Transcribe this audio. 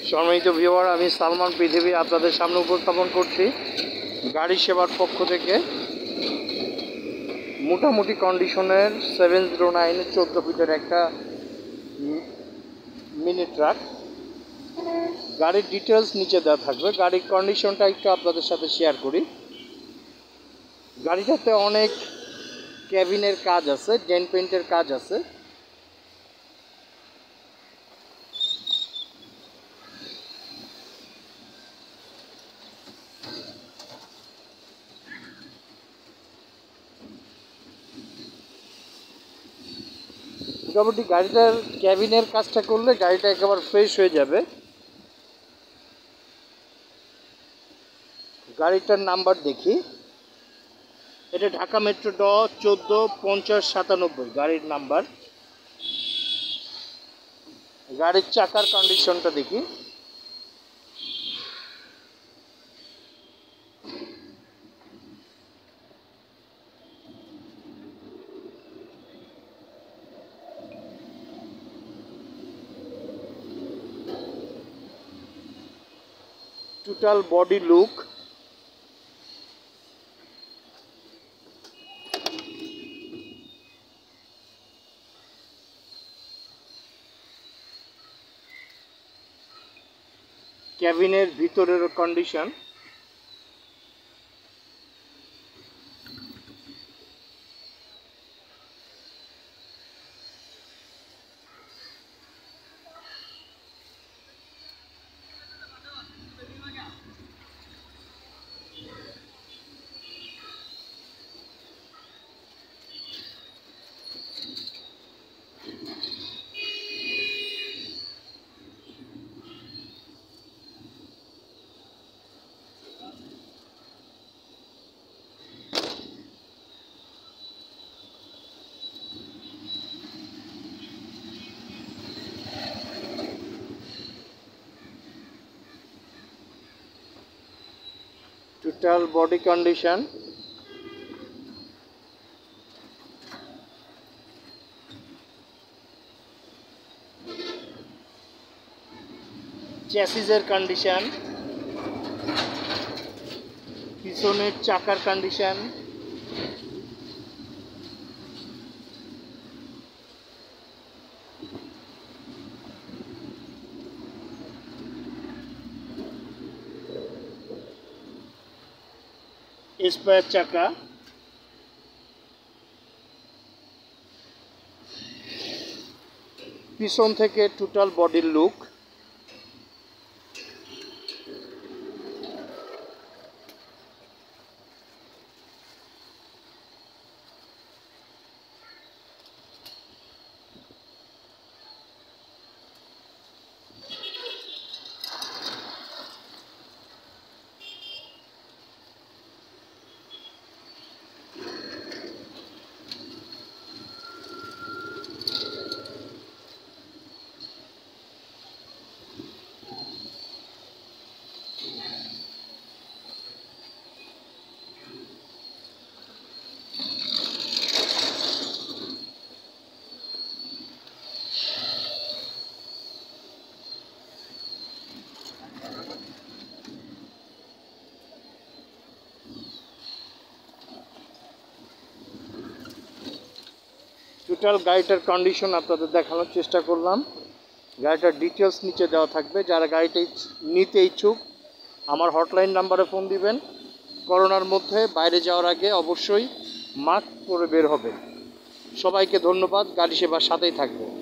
সম্মানিত ভিউয়ার, আমি সালমান পৃথিবী আপনাদের সামনে উপস্থাপন করছি গাড়ি সেবার পক্ষ থেকে মোটামুটি কন্ডিশনের 709 14 ফিটের একটা মিনি ট্রাক। গাড়ির ডিটেলস নিচে দেওয়া থাকবে। গাড়ির কন্ডিশনটা একটু আপনাদের সাথে শেয়ার করি। গাড়িটাতে অনেক ক্যাবিনের কাজ আছে, ডেন্ট পেন্টের কাজ আছে। মোটামুটি গাড়িটার ক্যাবিনের কাজটা করলে গাড়িটা একেবারে ফ্রেশ হয়ে যাবে। গাড়িটার নাম্বার দেখি, এটা ঢাকা মেট্রো ড 145097 গাড়ির নাম্বার। গাড়ির চাকার কন্ডিশনটা দেখি, টোটাল বডি লুক, ক্যাবিনের ভিতরের কন্ডিশন, টোটাল বডি কন্ডিশন, চ্যাসিসের কন্ডিশন, পিছনের চাকার কন্ডিশন, স্পেয়ার চাকা, পিছন থেকে টোটাল বডির লুক, টোটাল গাড়িটার কন্ডিশন আপনাদের দেখানোর চেষ্টা করলাম। গাড়িটার ডিটেলস নিচে দেওয়া থাকবে। যারা গাড়িটা নিতে ইচ্ছুক আমার হটলাইন নাম্বারে ফোন দিবেন। করোনার মধ্যে বাইরে যাওয়ার আগে অবশ্যই মাস্ক পরে বের হবেন। সবাইকে ধন্যবাদ। গাড়ি সেবার সাথেই থাকবে।